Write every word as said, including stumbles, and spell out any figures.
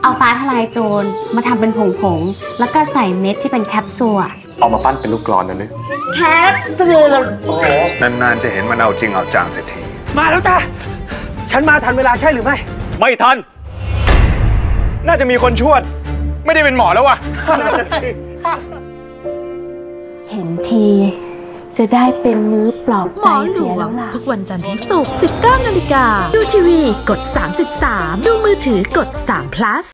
เอาฟ้าทลายโจรมาทำเป็นผงๆแล้วก็ใส่เม็ดที่เป็นแคปซูลเอามาปั้นเป็นลูกกลอนนะนึกแคปซูลโอ้โหนานๆจะเห็นมันเอาจริงเอาจังเสียทีมาแล้วจ้าฉันมาทันเวลาใช่หรือไม่ไม่ทันน่าจะมีคนชวดไม่ได้เป็นหมอแล้ววะเห็นทีจะได้เป็นมื้อปลอบใจเสียแล้วล่ะทุกวันจันทร์ถึงศุกร์ สิบเก้านาฬิกา ดูทีวีกด สามสิบสาม ดูมือถือกด สาม พลัส